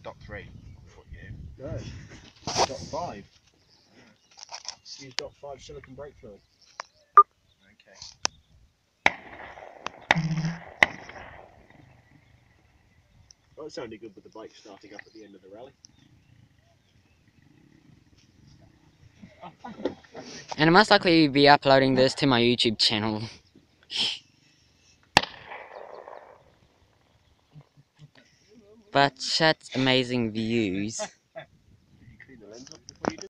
dot 3. What you? No. Dot 5. Use dot 5 silicon brake fluid. Okay. Well, it sounded good with the bike starting up at the end of the rally. And I most likely be uploading this to my YouTube channel. But such amazing views.